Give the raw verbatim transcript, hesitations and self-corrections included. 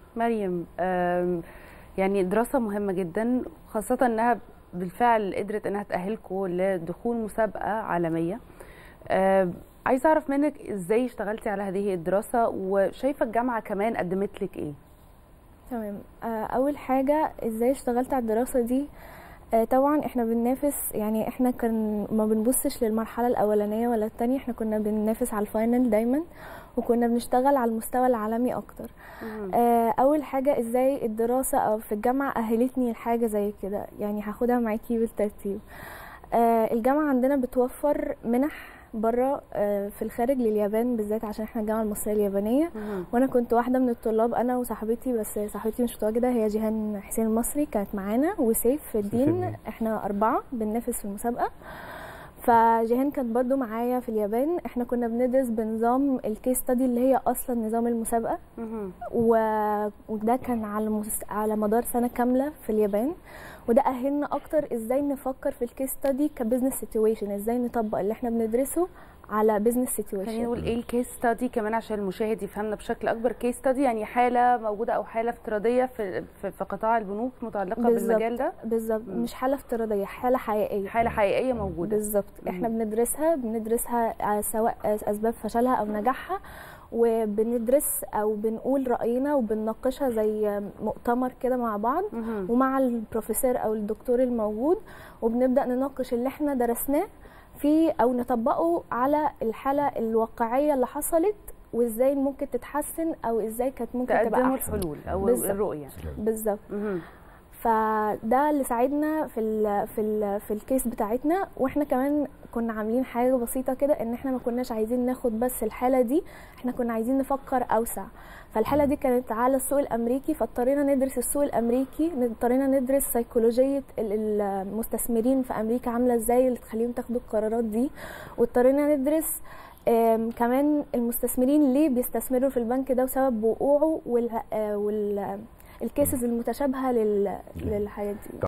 مريم، آم، يعني دراسة مهمة جدا، خاصة انها بالفعل قدرت انها تأهلكم لدخول مسابقة عالمية. آم، عايزة اعرف منك ازاي اشتغلتي على هذه الدراسة، وشايفة الجامعة كمان قدمت لك ايه؟ تمام. آه، اول حاجه ازاي اشتغلت على الدراسه دي. آه، طبعا احنا بننافس، يعني احنا كان ما بنبصش للمرحله الاولانيه ولا الثانيه، احنا كنا بننافس على الفاينل دايما، وكنا بنشتغل على المستوى العالمي اكتر. مهم. آه، اول حاجه ازاي الدراسه او في الجامعه اهلتني لحاجه زي كده، يعني هاخدها معاكي بالترتيب. آه، الجامعه عندنا بتوفر منح بره، آه، في الخارج لليابان بالذات، عشان احنا الجامعه المصريه اليابانيه. مهم. وانا كنت واحده من الطلاب، انا وصاحبتي، بس صاحبتي مش متواجده، هي جيهان حسين المصري كانت معانا، وسيف في الدين، احنا اربعه بننافس في المسابقه. فجيهان كانت برضو معايا في اليابان. احنا كنا بندرس بنظام الكيس ستادي اللي هي اصلا نظام المسابقه، مهم. و... وده كان على مس... على مدار سنه كامله في اليابان. وده اهلنا اكتر ازاي نفكر في الكيس ستادي كبزنس سيتويشن، ازاي نطبق اللي احنا بندرسه على بزنس خلينا سيتويشن. نقول ايه الكيس ستادي كمان عشان المشاهد يفهمنا بشكل اكبر. كيس ستادي يعني حالة موجودة او حالة افتراضية في في في قطاع البنوك متعلقة بالمجال ده. بالظبط، مش حالة افتراضية، حالة حقيقية. حالة حقيقية موجودة بالظبط. احنا بندرسها بندرسها على سواء اسباب فشلها او نجاحها، وبندرس او بنقول رأينا وبنناقشها زي مؤتمر كده مع بعض، مهم. ومع البروفيسور او الدكتور الموجود، وبنبدأ نناقش اللي احنا درسناه في او نطبقه على الحالة الواقعية اللي حصلت، وازاي ممكن تتحسن او ازاي كانت ممكن تبقى تقدموا احسن. الحلول او بالظبط. الرؤية. بالظبط. مهم. فده اللي ساعدنا في ال في ال في الكيس بتاعتنا. واحنا كمان كنا عاملين حاجه بسيطه كده، ان احنا ما كناش عايزين ناخد بس الحاله دي، احنا كنا عايزين نفكر اوسع. فالحاله دي كانت على السوق الامريكي، فاضطرينا ندرس السوق الامريكي، اضطرينا ندرس سيكولوجيه المستثمرين في امريكا عامله ازاي اللي تخليهم تاخدوا القرارات دي، واضطرينا ندرس كمان المستثمرين ليه بيستثمروا في البنك ده وسبب وقوعه، وال, وال الكيسز المتشابهه لل... للحاجات دي.